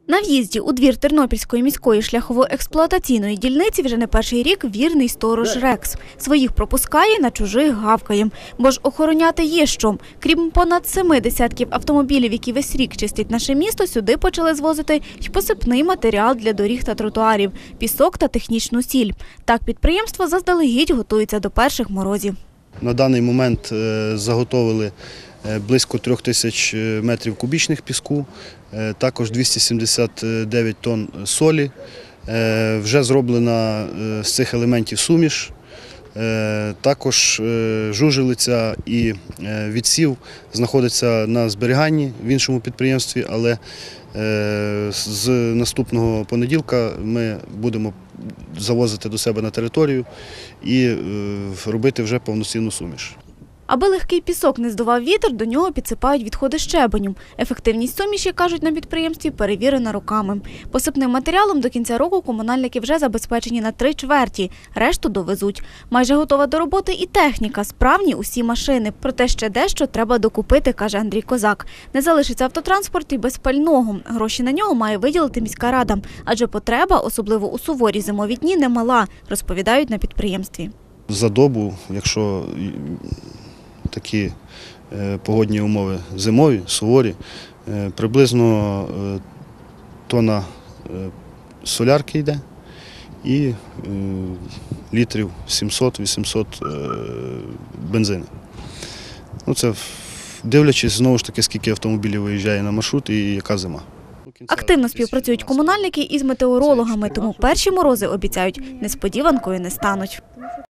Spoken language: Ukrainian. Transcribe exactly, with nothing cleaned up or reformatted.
На в'їзді у двір Тернопільської міської шляхово-експлуатаційної дільниці вже не перший рік вірний сторож Рекс. Своїх пропускає, на чужих гавкає. Бо ж охороняти є що. Крім понад семи десятків автомобілів, які весь рік чистять наше місто, сюди почали звозити й посипний матеріал для доріг та тротуарів – пісок та технічну сіль. Так підприємство заздалегідь готується до перших морозів. На даний момент заготовили близько трьох тисяч метрів кубічних піску, також двісті сімдесят дев'ять тонн солі. Вже зроблена з цих елементів суміш, також жужелиця і відсів знаходяться на зберіганні в іншому підприємстві, але з наступного понеділка ми будемо завозити до себе на територію і робити вже повноцінну суміш. Аби легкий пісок не здував вітер, до нього підсипають відходи щебеню. Ефективність суміші, кажуть на підприємстві, перевірена роками. Посипним матеріалом до кінця року комунальники вже забезпечені на три чверті, решту довезуть. Майже готова до роботи і техніка, справні усі машини. Проте ще дещо треба докупити, каже Андрій Козак. Не залишиться автотранспорт і без пального. Гроші на нього має виділити міська рада. Адже потреба, особливо у суворі зимові дні, немала, розповідають на підприємстві. За добу, якщо такі погодні умови зимові, суворі, приблизно тонна солярки йде і літрів сімсот-вісімсот бензину. Ну, це дивлячись, знову ж таки, скільки автомобілів виїжджає на маршрут і яка зима. Активно співпрацюють комунальники із метеорологами, тому перші морози, обіцяють, несподіванкою не стануть.